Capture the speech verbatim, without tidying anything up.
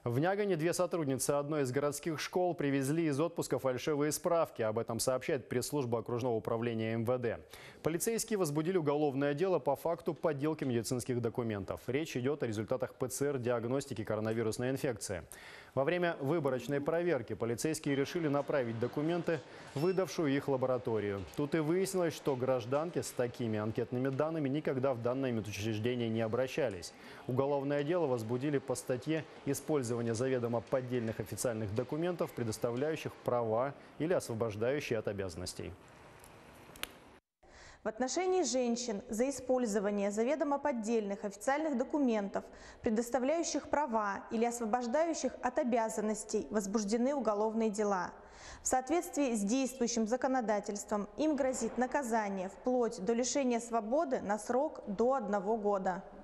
В Нягане две сотрудницы одной из городских школ привезли из отпуска фальшивые справки. Об этом сообщает пресс-служба окружного управления эм вэ дэ. Полицейские возбудили уголовное дело по факту подделки медицинских документов. Речь идет о результатах пэ цэ эр-диагностики коронавирусной инфекции. Во время выборочной проверки полицейские решили направить документы в выдавшую их лабораторию. Тут и выяснилось, что гражданки с такими анкетными данными никогда в данное медучреждение не обращались. Уголовное дело возбудили по статье «Использование заведомо поддельных официальных документов, предоставляющих права или освобождающие от обязанностей». В отношении женщин за использование заведомо поддельных официальных документов, предоставляющих права или освобождающих от обязанностей, возбуждены уголовные дела. В соответствии с действующим законодательством им грозит наказание вплоть до лишения свободы на срок до одного года.